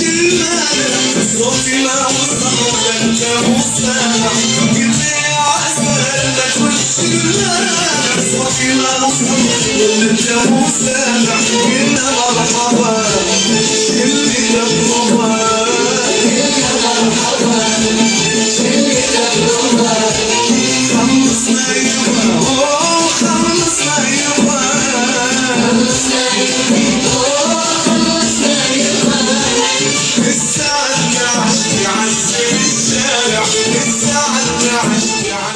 صوتنا وصل وانت مستمع قلبي عسلك والشلال صوتنا وصل وانت مستمع قلنا مرحبا شلي الرضا قلنا مرحبا شلي الرضا خلصنا يبا خلصنا يبا خلصنا يبا الساعة 12 يعزم الشارع الساعة 12